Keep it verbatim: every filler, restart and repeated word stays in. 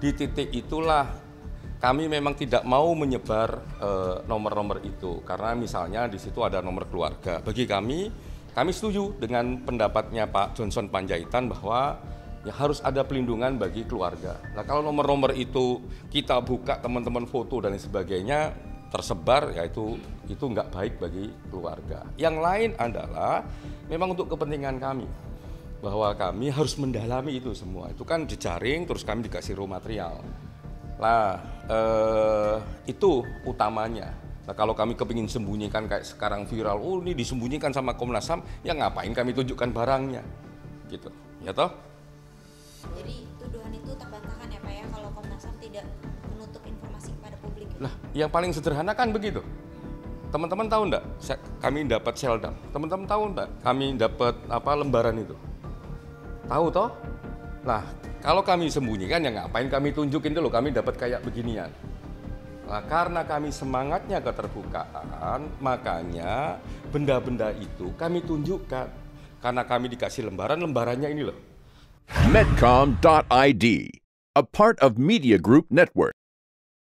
di titik itulah kami memang tidak mau menyebar nomor-nomor eh, itu karena misalnya di situ ada nomor keluarga. Bagi kami, kami setuju dengan pendapatnya Pak Johnson Panjaitan bahwa ya harus ada pelindungan bagi keluarga. Nah kalau nomor-nomor itu kita buka teman-teman foto dan lain sebagainya tersebar, ya itu itu nggak baik bagi keluarga. Yang lain adalah memang untuk kepentingan kami, bahwa kami harus mendalami itu semua. Itu kan jejaring, terus kami dikasih raw material. Nah eh, itu utamanya. Nah kalau kami kepingin sembunyikan kayak sekarang viral, oh ini disembunyikan sama Komnas H A M, ya ngapain kami tunjukkan barangnya, gitu, ya toh? Jadi tuduhan itu terbantahkan ya Pak ya, kalau Komnas H A M tidak menutup informasi kepada publik. Lah, yang paling sederhana kan begitu. Teman-teman tahu enggak, kami dapat Sheldam. Teman-teman tahu enggak, kami dapat apa lembaran itu? Tahu toh? Nah, kalau kami sembunyikan ya ngapain kami tunjukin dulu kami dapat kayak beginian. Nah, karena kami semangatnya keterbukaan, makanya benda-benda itu kami tunjukkan. Karena kami dikasih lembaran, lembarannya ini loh. Medcom dot I D, a part of Media Group Network.